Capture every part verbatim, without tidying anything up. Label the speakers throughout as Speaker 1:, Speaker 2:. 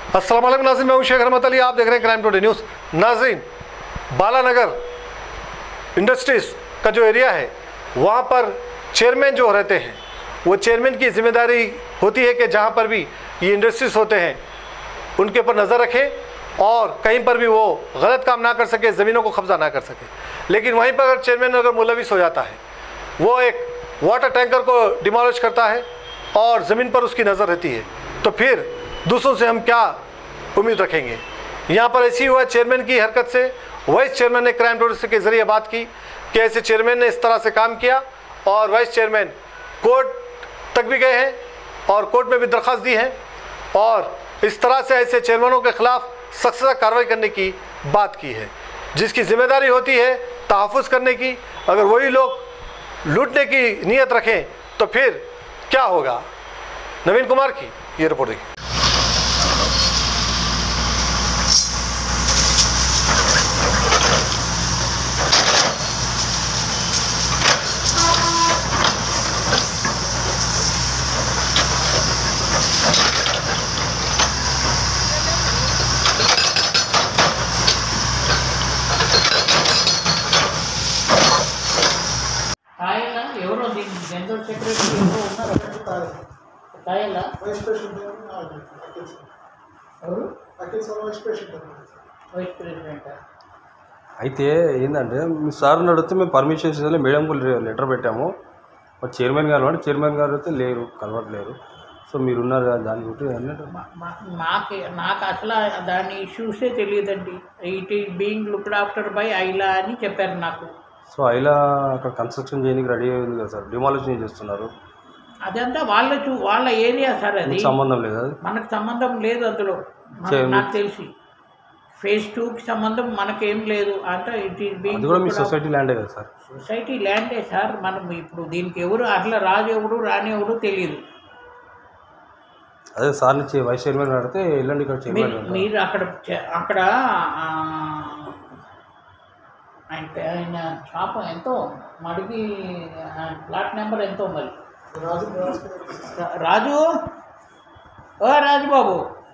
Speaker 1: अस्सलाम वालेकुम नाज़रीन, मैं हूं शेख रहमत अली, आप देख रहे हैं क्राइम टुडे न्यूज़। नाज़रीन, बालानगर इंडस्ट्रीज़ का जो एरिया है वहां पर चेयरमैन जो रहते हैं वो चेयरमैन की जिम्मेदारी होती है कि जहां पर भी ये इंडस्ट्रीज़ होते हैं उनके ऊपर नज़र रखें और कहीं पर भी वो गलत काम ना कर सके, ज़मीनों को कब्जा ना कर सके। लेकिन वहीं पर अगर चेयरमैन अगर मुलविस हो जाता है, वो एक वाटर टैंकर को डिमोलिश करता है और ज़मीन पर उसकी नज़र रहती है, तो फिर दूसरों से हम क्या उम्मीद रखेंगे। यहाँ पर ऐसी हुआ चेयरमैन की हरकत से वाइस चेयरमैन ने क्राइम टुडे के ज़रिए बात की कि ऐसे चेयरमैन ने इस तरह से काम किया और वाइस चेयरमैन कोर्ट तक भी गए हैं और कोर्ट में भी दरख्वास्त दी है और इस तरह से ऐसे चेयरमैनों के ख़िलाफ़ सख्त से कार्रवाई करने की बात की है, जिसकी जिम्मेदारी होती है तहफ़्फ़ुज़ करने की। अगर वही लोग लूटने की नीयत रखें तो फिर क्या होगा। नवीन कुमार की ये रिपोर्ट देखिए।
Speaker 2: ఎవరో దీని జనరల్ సెక్రటరీ ఎవరో ఉన్నారు కాయలా
Speaker 3: వైస్ ప్రెసిడెంట్
Speaker 2: ఎవరు
Speaker 3: Akhil sir vice president
Speaker 2: vice president
Speaker 4: అయితే ఏంటంటే మీ సార్ని అడిగితే మేము పర్మిషన్ ఇవ్వాలి, మేడంకు లెటర్ పెట్టాము, మరి చైర్మన్ గారు అంటే చైర్మన్ గారు అయితే లేరు, కలవట్లేరు, సో మీరు ఉన్నారు కదా దాని గురించి అన్నట్టు.
Speaker 2: నాకు నాకు అసలు దాని ఇష్యూసే తెలియదండి. It is being looked after by IALA అని చెప్పారు నాకు.
Speaker 4: సో ఐలా అక్కడ కన్స్ట్రక్షన్ చేయడానికి రెడీ అయింది కదా సార్, డిమాలిషన్ చేస్తున్నారు.
Speaker 2: అదంతా వాళ్ళ చూ వాళ్ళ ఏరియా సార్, అది
Speaker 4: సంబంధం లేదు, అది
Speaker 2: మనకు సంబంధం లేదు అందులో. నాకు తెలిసి ఫేజ్ టూకి సంబంధం మనకేం లేదు. అంటే ఇట్ ఈస్ బీయింగ్
Speaker 4: కూడా మీ సొసైటీ ల్యాండే కదా సార్.
Speaker 2: Society ల్యాండే sir. మనం ఇప్పుడు దీనికి ఎవరు అసలు రాజు ఎవడు రాని ఎవడు తెలియదు.
Speaker 4: అదే సార్ నుంచి వైస్ చైర్మన్ అడిగితే వెళ్ళండి ఇక్కడ చైర్మన్
Speaker 2: మీరు అక్కడ అక్కడ ఆయన ఆయన షాప్ ఎంతో మడిగి ప్లాట్ నెంబర్ ఎంతో మరి
Speaker 3: రాజు
Speaker 2: రాజు ఓ రాజుబాబు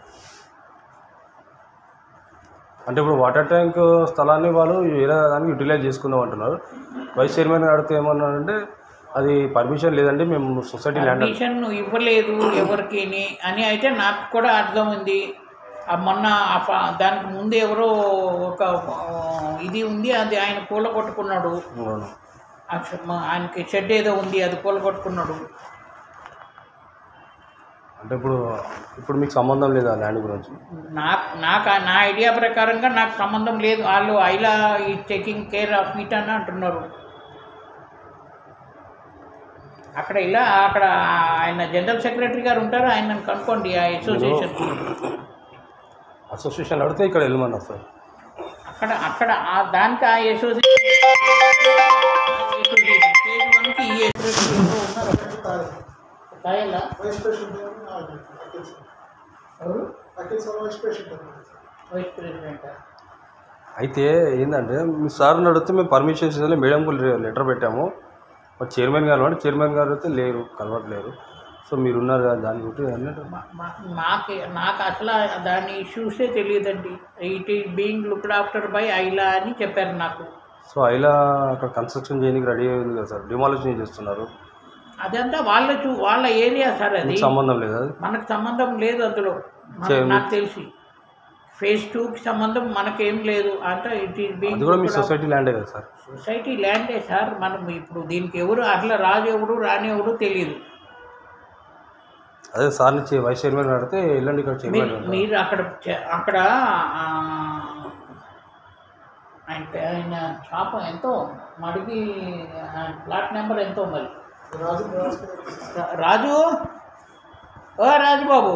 Speaker 4: అంటే ఇప్పుడు వాటర్ ట్యాంక్ స్థలాన్ని వాళ్ళు వేరే దానికి యూటిలైజ్ చేసుకుందాం అంటున్నారు. వైస్ చైర్మన్ అడిగితే ఏమన్నారంటే అది పర్మిషన్ లేదండి, మేము సొసైటీ ల్యాండ్
Speaker 2: పర్మిషన్ ఇవ్వలేదు ఎవరికి అని అయితే నాకు కూడా అర్థం ఉంది. మొన్న దానికి ముందు ఎవరో ఒక ఇది ఉంది, అది ఆయన కూల కొట్టుకున్నాడు. ఆయనకి షెడ్ ఏదో ఉంది, అది కూల కొట్టుకున్నాడు.
Speaker 4: అంటే ఇప్పుడు ఇప్పుడు మీకు సంబంధం లేదు ఆ ల్యాండ్ గురించి?
Speaker 2: నాకు నాకు నా ఐడియా ప్రకారంగా నాకు సంబంధం లేదు. వాళ్ళు ఐలా ఈ టేకింగ్ కేర్ ఆఫ్ ఇట్ అని అంటున్నారు. అక్కడ ఇలా అక్కడ ఆయన జనరల్ సెక్రటరీ గారు ఉంటారు, ఆయన కనుక్కోండి. ఆ అసోసియేషన్
Speaker 4: అసోసియేషన్ అడిగితే ఇక్కడ వెళ్ళమన్నారు సార్.
Speaker 2: అక్కడ అక్కడ దానికి ఆ అసోసియేషన్ ఫేజ్ వన్కి ఈ కాయలా
Speaker 3: వైస్ ప్రెసిడెంట్ అఖిల్ సార్
Speaker 2: ఎవరు
Speaker 3: Akhil sir vice president
Speaker 2: vice president
Speaker 4: అయితే ఏంటంటే మీ సార్ని అడిగితే మేము పర్మిషన్ ఇవ్వాలి, మేడంకు లెటర్ పెట్టాము, మరి చైర్మన్ గారు అంటే చైర్మన్ గారు అయితే లేరు, కలవట్లేరు, సో మీరు ఉన్నారు కదా దాని గురించి అన్నట్టు.
Speaker 2: నాకు నాకు అసలు దాని ఇష్యూసే తెలియదండి. It is being looked after by IALA అని చెప్పారు నాకు.
Speaker 4: సో ఐలా అక్కడ కన్స్ట్రక్షన్ చేయడానికి రెడీ అయింది కదా సార్, డిమాలిషన్ చేస్తున్నారు.
Speaker 2: అదంతా వాళ్ళ చూ వాళ్ళ ఏరియా సార్, అది
Speaker 4: సంబంధం లేదు, అది
Speaker 2: మనకు సంబంధం లేదు అందులో. నాకు తెలిసి ఫేజ్ టూకి సంబంధం మనకేం లేదు. అంటే ఇట్ ఈస్ బీయింగ్
Speaker 4: కూడా మీ సొసైటీ ల్యాండే కదా సార్.
Speaker 2: Society ల్యాండే sir. మనం ఇప్పుడు దీనికి ఎవరు అసలు రాజు ఎవడు రాని ఎవడు తెలియదు.
Speaker 4: అదే సార్ నుంచి వైస్ చైర్మన్ అడిగితే వెళ్ళండి ఇక్కడ చైర్మన్
Speaker 2: మీరు అక్కడ అక్కడ ఆయన ఆయన షాప్ ఎంతో మడిగి ప్లాట్ నెంబర్ ఎంతో మరి
Speaker 3: రాజు
Speaker 2: రాజు ఓ రాజుబాబు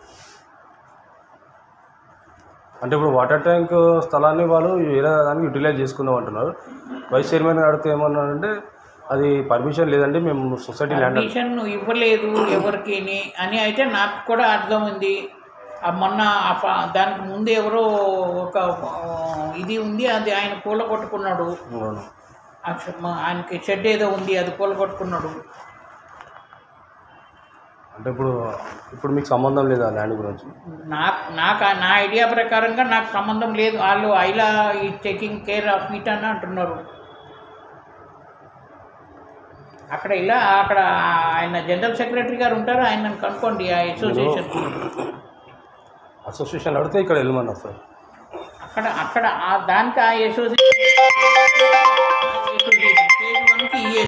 Speaker 4: అంటే ఇప్పుడు వాటర్ ట్యాంక్ స్థలాన్ని వాళ్ళు వేరే దానికి యూటిలైజ్ చేసుకుందాం అంటున్నారు. వైస్ చైర్మన్ అడిగితే ఏమన్నారంటే అది పర్మిషన్ లేదండి, మేము సొసైటీ ల్యాండ్
Speaker 2: పర్మిషన్ ఇవ్వలేదు ఎవరికి అని అయితే నాకు కూడా అర్థం ఉంది. మొన్న దానికి ముందు ఎవరో ఒక ఇది ఉంది, అది ఆయన కూల కొట్టుకున్నాడు. ఆయనకి షెడ్ ఏదో ఉంది, అది కూల కొట్టుకున్నాడు.
Speaker 4: అంటే ఇప్పుడు ఇప్పుడు మీకు సంబంధం లేదా ల్యాండ్ గురించి?
Speaker 2: నాకు నాకు ఆ- నా ఐడియా ప్రకారంగా నాకు సంబంధం లేదు. వాళ్ళు ఐలా ఈ టేకింగ్ కేర్ ఆఫ్ ఇట్ అని అంటున్నారు. అక్కడ ఇలా అక్కడ ఆయన జనరల్ సెక్రటరీ గారు ఉంటారు, ఆయన కనుక్కోండి ఆ అసోసియేషన్.
Speaker 4: అసోసియేషన్ అడిగితే ఇక్కడ వెళ్ళమన్నారు సార్.
Speaker 2: అక్కడ అక్కడ ఆ దానికి ఆ అసోసియేషన్ పేజ్ వన్కి ఈ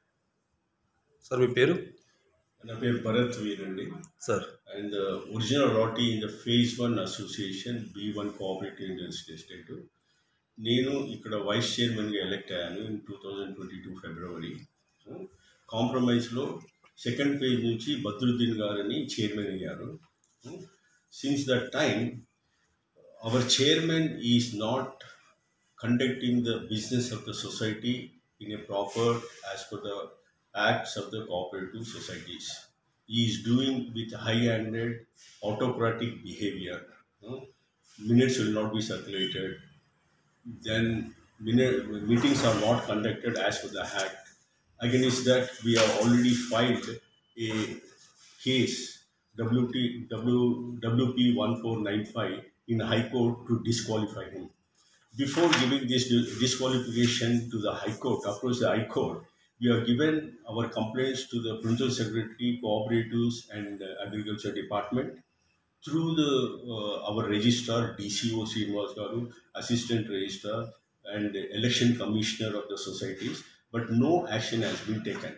Speaker 4: సార్ మీ పేరు?
Speaker 5: నా పేరు భరత్ వీర్ అండి.
Speaker 4: సార్
Speaker 5: అండ్ ఒరిజినల్ రాటీ in the phase one association B one cooperative industry estate. నేను ఇక్కడ వైస్ చైర్మన్గా ఎలెక్ట్ అయ్యాను in two thousand twenty two February. కాంప్రమైజ్లో సెకండ్ ఫేజ్ నుంచి బద్రుద్దీన్ గారని చైర్మన్ అయ్యారు. Since that time our chairman is not conducting the business of the society in a proper as per the acts of the cooperative societies. He is doing with high-handed autocratic behavior. Hmm? Minutes will not be circulated. Then minute, meetings are not conducted as per the act. Against that, we have already filed a case W T, W, W P one four nine five in High Court to disqualify him. Before giving this disqualification to the High Court, approach the High Court, we have given our complaints to the Principal Secretary, Cooperatives and uh, Agriculture Department through the uh, our Registrar, D C O Srinivas Garu, Assistant Registrar and Election Commissioner of the societies, but no action has been taken.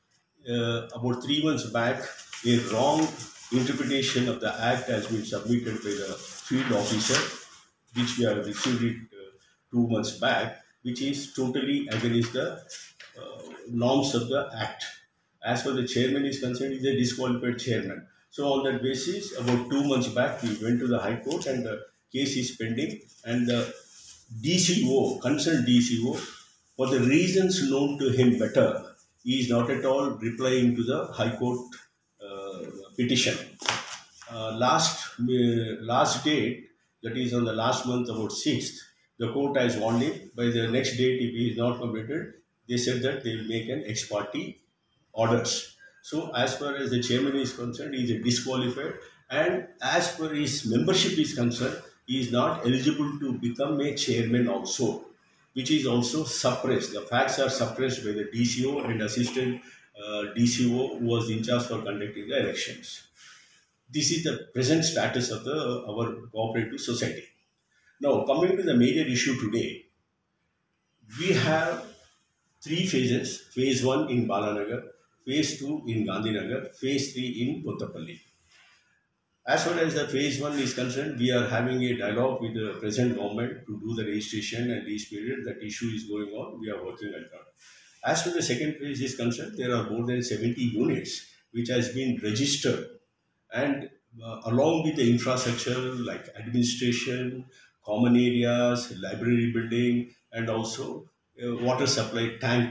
Speaker 5: Uh, about three months back, a wrong interpretation of the Act has been submitted by the field officer, which we have received it uh, two months back, which is totally against the uh, norms of the Act. As far as the chairman is concerned, he is a disqualified chairman. So on that basis, about two months back, we went to the High Court and the case is pending. And the D C O, concerned D C O, for the reasons known to him better, he is not at all replying to the High Court uh, petition. Uh, last uh, last date, that is on the last month, about sixth, the court has warned him. By the next date, if he is not completed, they said that they will make an ex parte orders. So as far as the chairman is concerned, he is a disqualified, and as per his membership is concerned, he is not eligible to become a chairman also, which is also suppressed. The facts are suppressed by the D C O and assistant uh, D C O who was in charge for conducting the elections. This is the present status of the our cooperative society. Now, coming to the major issue today, we have three phases: phase one in Balanagar, phase two in Gandhinagar, phase three in Kottapalli. As far as the phase one is concerned, we are having a dialogue with the present government to do the registration and this period. That issue is going on. We are working on that. As for the second phase is concerned, there are more than seventy units which has been registered, and uh, along with the infrastructure like administration, common areas, library building, and also uh, water supply tank.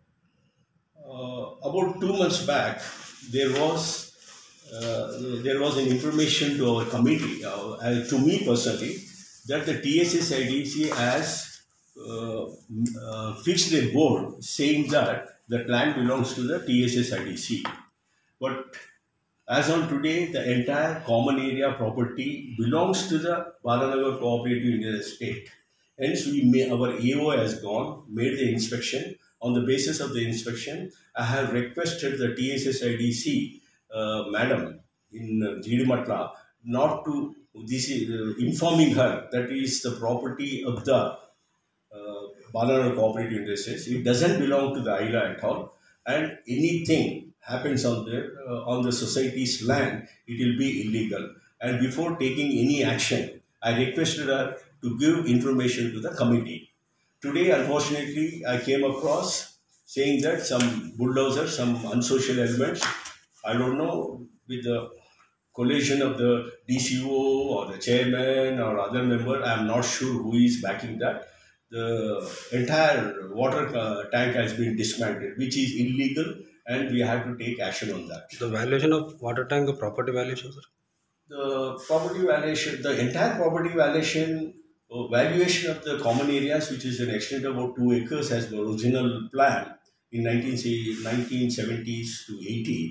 Speaker 5: Uh, about two months back, there was uh, there was an information to our committee, uh, uh, to me personally, that the T S S I D C has uh, uh, fixed a board saying that the land belongs to the T S S I D C, but as on today, the entire common area property belongs to the Balanagar Cooperative Indian Estate. Hence, we may, our A O has gone, made the inspection. On the basis of the inspection, I have requested the T S S I D C uh, madam in uh, Jidimatla not to, this is uh, informing her that is the property of the uh, Balanagar Cooperative Industries. It doesn't belong to the I L A at all, and anything happens on the uh, on the society's land, it will be illegal. And before taking any action, I requested her to give information to the committee. Today, unfortunately, I came across saying that some bulldozers, some unsocial elements, I don't know, with the collation of the D C O or the chairman or other member, I am not sure who is backing that. The entire water uh, tank has been dismantled, which is illegal, and we have to take action on that.
Speaker 4: The valuation of water tank, property valuation, sir?
Speaker 5: The property valuation, the entire property valuation, uh, valuation of the common areas, which is an extent of about two acres as the original plan in nineteen seventies to eighty,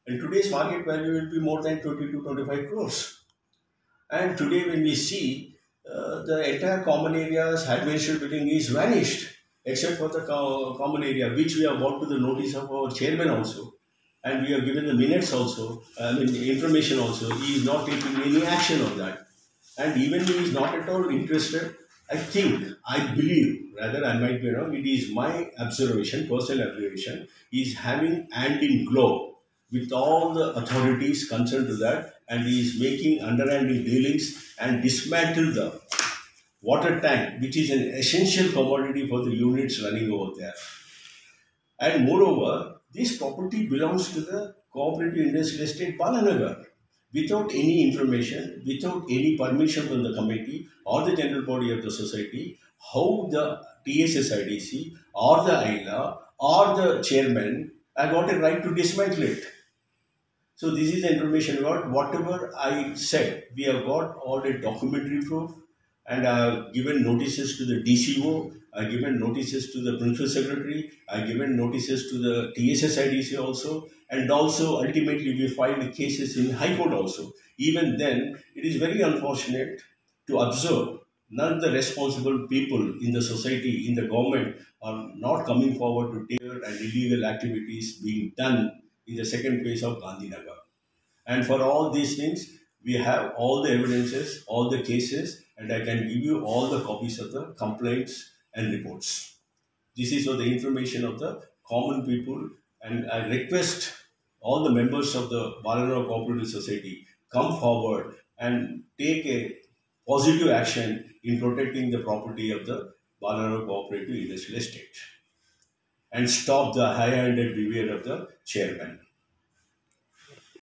Speaker 5: And today's market value will be more than twenty to twenty-five crores. And today when we see uh, the entire common areas, administrative building is vanished, except for the co- common area, which we have brought to the notice of our chairman also. And we have given the minutes also, I mean the information also. He is not taking any action on that. And even he is not at all interested. I think, I believe, rather I might be wrong, it is my observation, personal observation, he is having hand in glove with all the authorities concerned to that, and he is making underhanded dealings and dismantle the water tank, which is an essential commodity for the units running over there. And moreover, this property belongs to the Cooperative Industrial Estate Balanagar. Without any information, without any permission from the committee or the general body of the society, how the T S S I D C or the I L A or the chairman have got a right to dismantle it. So this is the information about whatever I said. We have got all the documentary proof, and I have given notices to the D C O, I have given notices to the principal secretary, I have given notices to the T S S I D C also, and also ultimately we filed cases in High Court also. Even then, it is very unfortunate to observe none of the responsible people in the society, in the government, are not coming forward to take and illegal activities being done in the second phase of Gandhinagar. And for all these things, we have all the evidences, all the cases, and I can give you all the copies of the complaints and reports. This is for the information of the common people, and I request all the members of the Balanagar Cooperative Society come forward and take a positive action in protecting the property of the Balanagar Cooperative Industrial Estate and stop the high-handed behavior of the chairman.